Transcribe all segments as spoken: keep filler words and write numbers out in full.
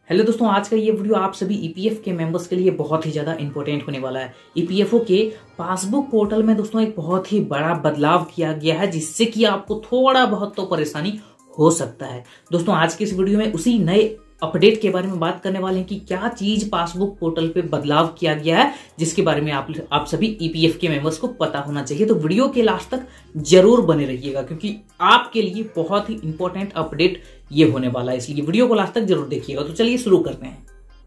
Hello दोस्तों, आज का ये वीडियो आप सभी ईपीएफ के मेंबर्स के लिए बहुत ही ज्यादा इंपॉर्टेंट होने वाला है। ईपीएफओ के पासबुक पोर्टल में दोस्तों एक बहुत ही बड़ा बदलाव किया गया है, जिससे कि आपको थोड़ा बहुत तो परेशानी हो सकता है। दोस्तों आज की इस वीडियो में उसी नए अपडेट के बारे में बात करने वाले हैं कि क्या चीज पासबुक पोर्टल पे बदलाव किया गया है, जिसके बारे में आप आप सभी ईपीएफ के मेंबर्स को पता होना चाहिए। तो वीडियो के लास्ट तक जरूर बने रहिएगा, क्योंकि आपके लिए बहुत ही इंपॉर्टेंट अपडेट ये होने वाला है, इसलिए वीडियो को लास्ट तक जरूर देखिएगा। तो चलिए शुरू करते हैं।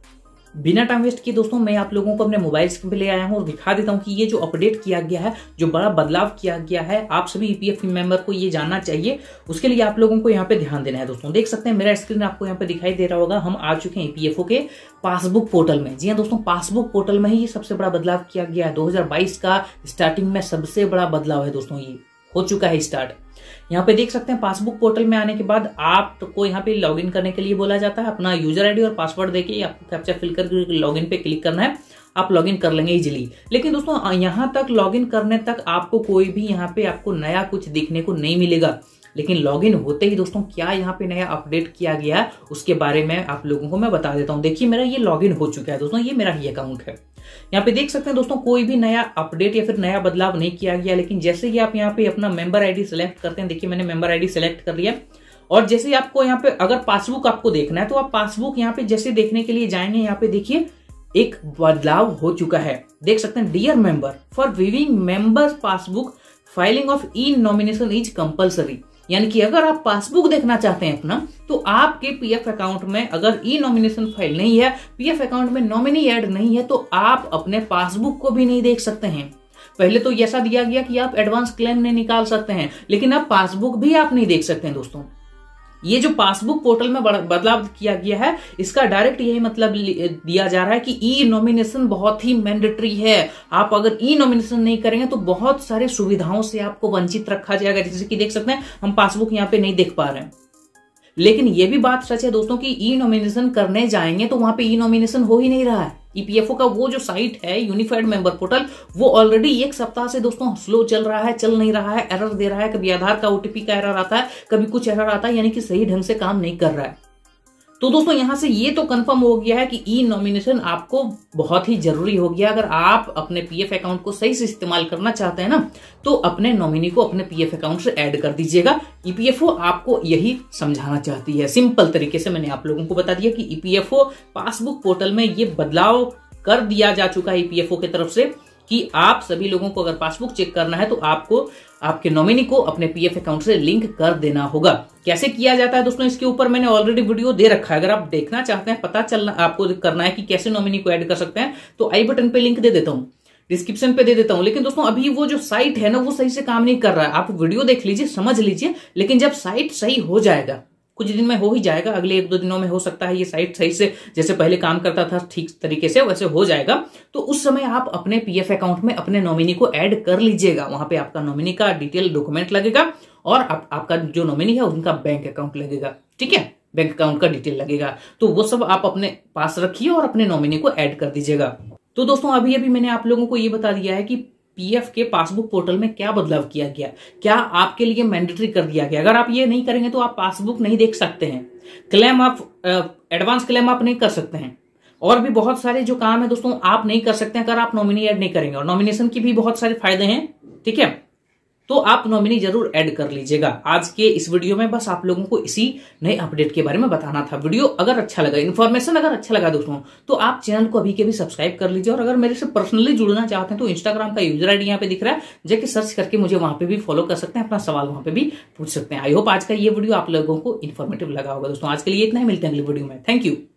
बिना टाइम वेस्ट किए दोस्तों मैं आप लोगों को अपने मोबाइल स्क्रीन पे ले आया हूं और दिखा देता हूं कि ये जो अपडेट किया गया है, जो बड़ा बदलाव किया गया है, आप सभी ईपीएफ मेंबर को ये जानना चाहिए। उसके लिए आप लोगों को यहाँ पे ध्यान देना है। दोस्तों देख सकते हैं मेरा स्क्रीन आपको यहाँ पे दिखाई दे रहा होगा। हम आ चुके हैं ईपीएफओ के पासबुक पोर्टल में। जी हाँ दोस्तों, पासबुक पोर्टल में ही ये सबसे बड़ा बदलाव किया गया है। दो हजार बाईस का स्टार्टिंग में सबसे बड़ा बदलाव है दोस्तों, ये हो चुका है स्टार्ट। यहाँ पे देख सकते हैं पासबुक पोर्टल में आने के बाद आपको यहाँ पे लॉगिन करने के लिए बोला जाता है। अपना यूजर आईडी और पासवर्ड देके आपको कैप्चा फिल करके लॉगिन पे क्लिक करना है, आप लॉगिन कर लेंगे इजीली। लेकिन दोस्तों यहाँ तक लॉगिन करने तक आपको कोई भी यहाँ पे आपको नया कुछ दिखने को नहीं मिलेगा। लेकिन लॉगिन होते ही दोस्तों क्या यहाँ पे नया अपडेट किया गया है उसके बारे में आप लोगों को मैं बता देता हूँ। देखिए मेरा ये लॉगिन हो चुका है दोस्तों, ये मेरा ही अकाउंट है। यहाँ पे देख सकते हैं दोस्तों कोई भी नया अपडेट या फिर नया बदलाव नहीं किया गया। लेकिन जैसे ही आप यहाँ पे अपना मेंबर आईडी सेलेक्ट करते हैं, देखिए मैंने मेंबर आईडी सेलेक्ट कर लिया। और जैसे ही आपको यहाँ पे अगर पासबुक आपको देखना है तो आप पासबुक यहाँ पे जैसे देखने के लिए जाएंगे, यहाँ पे देखिए एक बदलाव हो चुका है। देख सकते हैं, dear member, for viewing members passbook filing of e nomination is compulsory. यानी कि अगर आप पासबुक देखना चाहते हैं अपना, तो आपके पीएफ अकाउंट में अगर ई नॉमिनेशन फाइल नहीं है, पीएफ अकाउंट में नॉमिनी ऐड नहीं है, तो आप अपने पासबुक को भी नहीं देख सकते हैं। पहले तो ऐसा दिया गया कि आप एडवांस क्लेम नहीं निकाल सकते हैं, लेकिन अब पासबुक भी आप नहीं देख सकते हैं। दोस्तों ये जो पासबुक पोर्टल में बदलाव किया गया है, इसका डायरेक्ट यही मतलब दिया जा रहा है कि ई नॉमिनेशन बहुत ही मैंडेटरी है। आप अगर ई नॉमिनेशन नहीं करेंगे तो बहुत सारे सुविधाओं से आपको वंचित रखा जाएगा। जैसे कि देख सकते हैं हम पासबुक यहाँ पे नहीं देख पा रहे हैं, लेकिन ये भी बात सच है दोस्तों कि ई नॉमिनेशन करने जाएंगे तो वहां पे ई नॉमिनेशन हो ही नहीं रहा है। ईपीएफओ का वो जो साइट है यूनिफाइड मेंबर पोर्टल, वो ऑलरेडी एक सप्ताह से दोस्तों स्लो चल रहा है, चल नहीं रहा है, एरर दे रहा है। कभी आधार का ओटीपी का एरर आता है, कभी कुछ एरर आता है, यानी कि सही ढंग से काम नहीं कर रहा है। तो दोस्तों यहां से ये तो कंफर्म हो गया है कि ई नॉमिनेशन आपको बहुत ही जरूरी हो गया। अगर आप अपने पीएफ अकाउंट को सही से इस्तेमाल करना चाहते हैं ना, तो अपने नॉमिनी को अपने पीएफ अकाउंट से ऐड कर दीजिएगा। ईपीएफओ आपको यही समझाना चाहती है। सिंपल तरीके से मैंने आप लोगों को बता दिया कि ईपीएफओ पासबुक पोर्टल में ये बदलाव कर दिया जा चुका है ईपीएफओ की तरफ से कि आप सभी लोगों को अगर पासबुक चेक करना है तो आपको आपके नॉमिनी को अपने पीएफ अकाउंट से लिंक कर देना होगा। कैसे किया जाता है दोस्तों, इसके ऊपर मैंने ऑलरेडी वीडियो दे रखा है। अगर आप देखना चाहते हैं, पता चलना आपको करना है कि कैसे नॉमिनी को ऐड कर सकते हैं, तो आई बटन पे लिंक दे देता हूं, डिस्क्रिप्शन पे दे देता हूं। लेकिन दोस्तों अभी वो जो साइट है ना, वो सही से काम नहीं कर रहा है। आप वीडियो देख लीजिए, समझ लीजिए, लेकिन जब साइट सही हो जाएगा, कुछ दिन में हो ही जाएगा, अगले एक दो दिनों में हो सकता है ये साइट सही से जैसे पहले काम करता था ठीक तरीके से वैसे हो जाएगा, तो उस समय आप अपने पीएफ अकाउंट में अपने नॉमिनी को ऐड कर लीजिएगा। वहां पे आपका नॉमिनी का डिटेल डॉक्यूमेंट लगेगा और आप, आपका जो नॉमिनी है उनका बैंक अकाउंट लगेगा। ठीक है, बैंक अकाउंट का डिटेल लगेगा, तो वो सब आप अपने पास रखिए और अपने नॉमिनी को ऐड कर दीजिएगा। तो दोस्तों अभी अभी मैंने आप लोगों को ये बता दिया है कि पीएफ के पासबुक पोर्टल में क्या बदलाव किया गया, क्या आपके लिए मैंडेटरी कर दिया गया। अगर आप ये नहीं करेंगे तो आप पासबुक नहीं देख सकते हैं, क्लेम आप एडवांस क्लेम आप नहीं कर सकते हैं, और भी बहुत सारे जो काम है दोस्तों आप नहीं कर सकते हैं अगर आप नॉमिनी ऐड नहीं करेंगे। और नॉमिनेशन की भी बहुत सारे फायदे हैं, ठीक है, तो आप नॉमिनी जरूर ऐड कर लीजिएगा। आज के इस वीडियो में बस आप लोगों को इसी नए अपडेट के बारे में बताना था। वीडियो अगर अच्छा लगा, इन्फॉर्मेशन अगर अच्छा लगा दोस्तों, तो आप चैनल को अभी के भी सब्सक्राइब कर लीजिए। और अगर मेरे से पर्सनली जुड़ना चाहते हैं तो इंस्टाग्राम का यूजर आईडी यहाँ पे दिख रहा है, जाके सर्च करके मुझे वहां पे भी फॉलो कर सकते हैं, अपना सवाल वहां पे भी पूछ सकते हैं। आई होप आज का ये वीडियो आप लोगों को इन्फॉर्मेटिव लगा होगा। दोस्तों आज के लिए इतना ही, मिलते हैं अगली वीडियो में। Thank you.